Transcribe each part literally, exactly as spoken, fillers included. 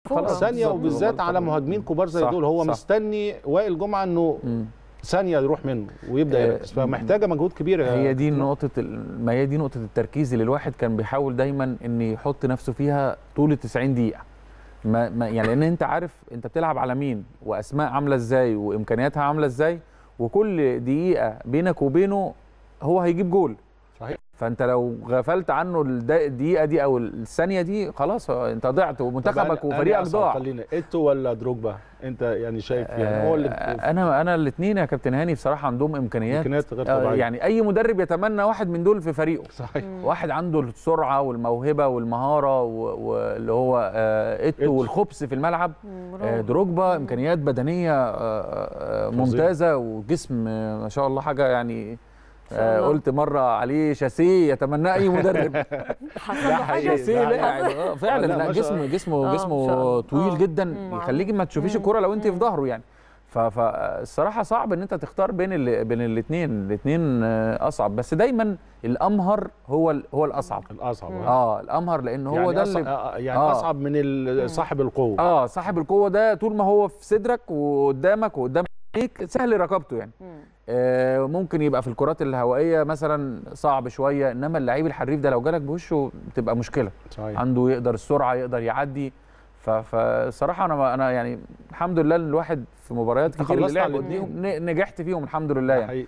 خلاص ثانيه، وبالذات على مهاجمين كبار زي دول. هو صح. مستني وائل جمعه انه م. ثانيه يروح منه ويبدا يركز، فمحتاجه مجهود كبير. هي دي نقطه ما هي دي نقطه التركيز اللي الواحد كان بيحاول دايما ان يحط نفسه فيها طول التسعين دقيقه. ما, ما يعني لان انت عارف انت بتلعب على مين واسماء عامله ازاي وامكانياتها عامله ازاي، وكل دقيقه بينك وبينه هو هيجيب جول. صحيح. فانت لو غفلت عنه الدقيقه دي او الثانيه دي خلاص انت ضعت، ومنتخبك وفريقك ضاع. خلينا ايتو ولا دروجبا، انت يعني شايف يعني هو اللي انا انا الاثنين يا كابتن هاني بصراحه عندهم امكانيات امكانيات غير طبيعيه. يعني اي مدرب يتمنى واحد من دول في فريقه. صحيح. واحد عنده السرعه والموهبه والمهاره واللي هو ايتو والخبث في الملعب. دروجبا امكانيات بدنيه ممتازه وجسم ما شاء الله حاجه يعني. آه قلت مره عليه شاسيه يتمناه اي مدرب. حصل له حاجه شاسيه لاعب فعلا. لا جسمه جسمه جسمه طويل جدا يخليك ما تشوفيش الكوره لو انت في ظهره يعني. فالصراحه صعب ان انت تختار بين ال... بين الاثنين، الاثنين اصعب، بس دايما الامهر هو ال... هو الاصعب. الاصعب اه الامهر لان هو يعني ده اللي يعني آه. اصعب من صاحب القوه. اه صاحب القوه ده طول ما هو في صدرك وقدامك وقدام عليك سهل رقبته يعني. آه ممكن يبقى في الكرات الهوائيه مثلا صعب شويه، انما اللعيب الحريف ده لو جالك بوشه بتبقى مشكله. صحيح. عنده يقدر السرعه، يقدر يعدي. فصراحه انا انا يعني الحمد لله الواحد في مباريات كتير اللي لعب قدامهم نجحت فيهم الحمد لله يعني.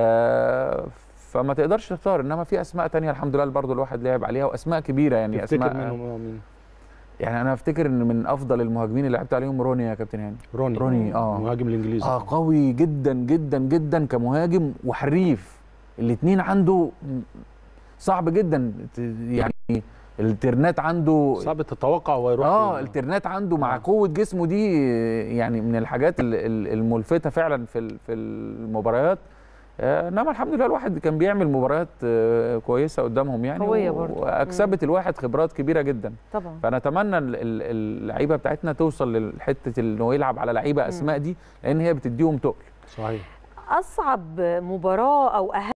آه فما تقدرش تختار، انما في اسماء ثانيه الحمد لله برضو الواحد لعب عليها واسماء كبيره يعني. اسماء منهم مين؟ يعني انا افتكر ان من افضل المهاجمين اللي لعبت عليهم روني يا كابتن هاني. روني روني اه المهاجم الانجليزي اه قوي جدا جدا جدا كمهاجم وحريف. الاثنين عنده صعب جدا يعني. الترنات عنده صعب تتوقع هو يروح اه الترنات عنده مع قوه جسمه دي يعني من الحاجات الملفته فعلا في في المباريات. انما الحمد لله الواحد كان بيعمل مباريات كويسه قدامهم يعني، قويه برضه واكسبت الواحد خبرات كبيره جدا طبعا. فنتمنى اللعيبه بتاعتنا توصل لحته انه يلعب على لعيبه اسماء دي، لان هي بتديهم تقل. صحيح. اصعب مباراه او اهم